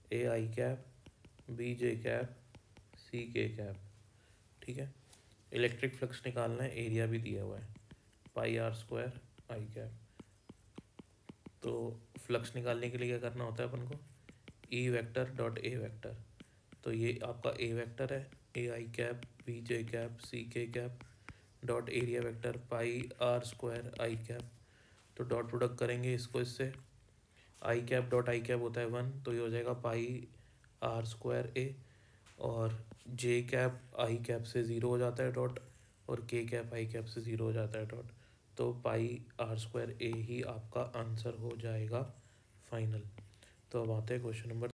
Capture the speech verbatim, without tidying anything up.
A I cap, B J cap, C K cap. ठीक है, electric flux निकालना है, एरिया भी दिया हुआ है pi R square I cap. तो फ्लक्स निकालने के लिए क्या करना होता है अपन को, E vector dot A vector. तो ये आपका ए वेक्टर है, A I cap B J cap C K cap dot area vector pi R square I cap. तो डॉट प्रोडक्ट करेंगे इसको इससे, I cap dot I cap होता है वन, तो ये हो जाएगा पाई आर स्क्वायर ए। और जे कैप आई कैप से ज़ीरो हो जाता है डॉट, और के कैप आई कैप से ज़ीरो हो जाता है डॉट। तो पाई आर स्क्वायर ए ही आपका आंसर हो जाएगा फाइनल। तो अब आते हैं क्वेश्चन नंबर